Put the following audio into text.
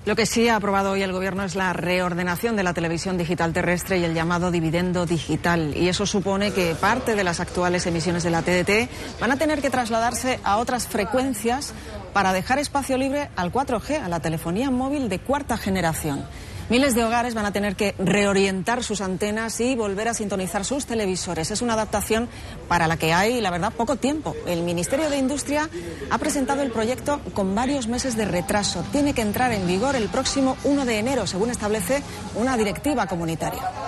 Lo que sí ha aprobado hoy el Gobierno es la reordenación de la televisión digital terrestre y el llamado dividendo digital. Y eso supone que parte de las actuales emisiones de la TDT van a tener que trasladarse a otras frecuencias para dejar espacio libre al 4G, a la telefonía móvil de cuarta generación. Miles de hogares van a tener que reorientar sus antenas y volver a sintonizar sus televisores. Es una adaptación para la que hay, la verdad, poco tiempo. El Ministerio de Industria ha presentado el proyecto con varios meses de retraso. Tiene que entrar en vigor el próximo 1 de enero, según establece una directiva comunitaria.